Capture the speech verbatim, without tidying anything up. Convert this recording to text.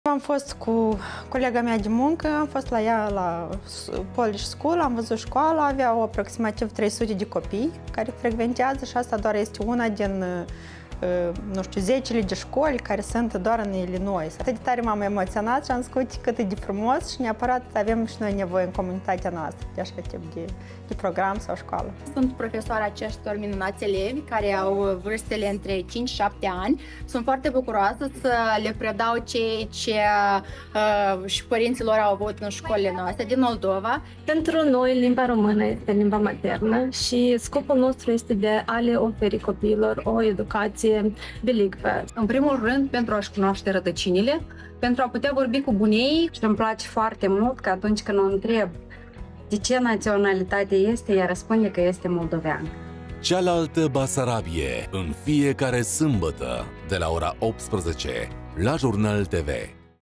Am fost cu colega mea de muncă, am fost la ea la Polish School, am văzut școala, avea aproximativ trei sute de copii care frecventează și asta doar este una din, nu știu, zecile de școli care sunt doar în Illinois. Atât de tare m-am emoționat și am spus cât e de frumos și neapărat avem și noi nevoie în comunitatea noastră de așa tip de, de program sau școală. Sunt profesoara acestor minunați elevi care au vârstele între cinci și șapte ani. Sunt foarte bucuroasă să le predau ceea ce uh, și părinții lor au avut în școlile noastre din Moldova. Pentru noi, limba română este limba maternă și scopul nostru este de a le oferi copiilor o educație bilicvă. În primul rând, pentru a-și cunoaște rădăcinile, pentru a putea vorbi cu bunei. Și îmi place foarte mult că atunci când o întreb de ce naționalitate este, ea răspunde că este moldovean. Cealaltă Basarabie, în fiecare sâmbătă, de la ora optsprezece, la Jurnal T V.